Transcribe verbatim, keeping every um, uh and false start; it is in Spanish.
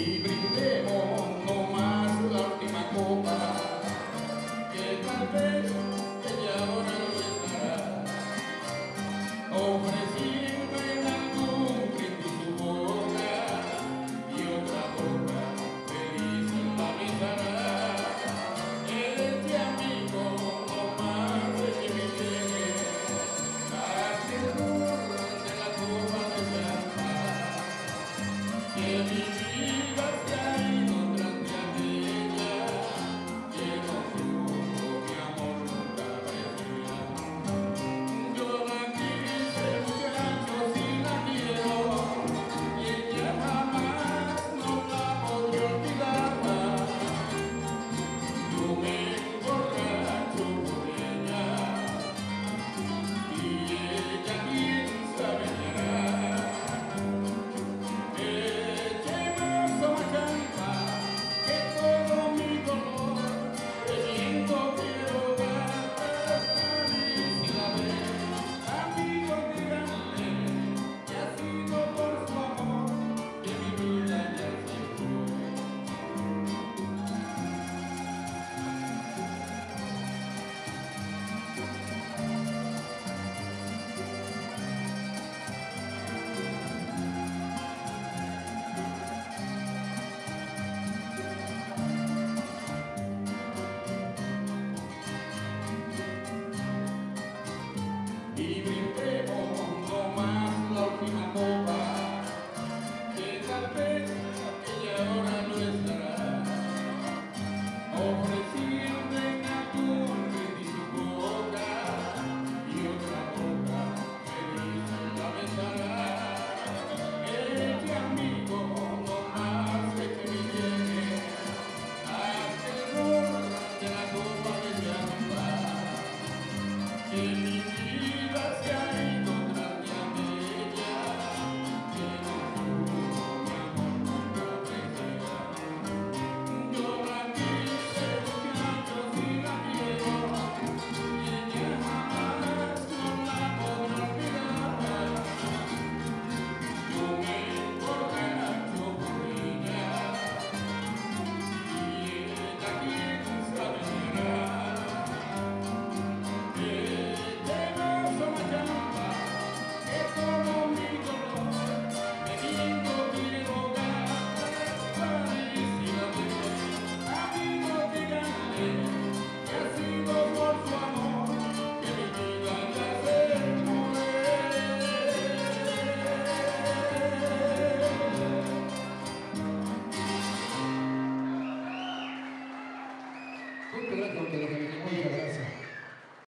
y brindemos no más la última copa, que tal vez ella ahora no estará ofreciendo en algún brindis su boca y otra boca feliz la besará. Este amigo no más de que me llegue hasta el borde de la copa de champán, que mi vida se ha ido tras de aquella que no supo mi amor nunca apreciar. Yo la quise, muchachos, y la quiero, y ella jamás no la podré olvidar. Yo me emborracho por ella, y ella quién sabe llegar. Echemos a champa, que todo mi dolor bebiendo quiero gastar. Y si la ves, amigo, díganle que ha sido por su amor que mi vida ya se fue. Y brindemos no más la última copa, que tal vez aquella hora no estará ofreciendo en algún brindis su boca y otra boca feliz la besará. Este amigo no más de que me llegue hasta el borde de la copa de champán, que mi vida se ha ido tras de aquella que no supo mi amor nunca apreciar. Yo la quise, muchachos, y la quiero, y ella jamás no la podré olvidar. Yo me emborracho por ella, y ella quién sabe llegar. Echemos a champa, que todo mi dolor bebiendo quiero gastar. Y si la ves, amigo, díganle que ha sido por su amor que mi vida ya se fue. Muchas gracias, muchas gracias.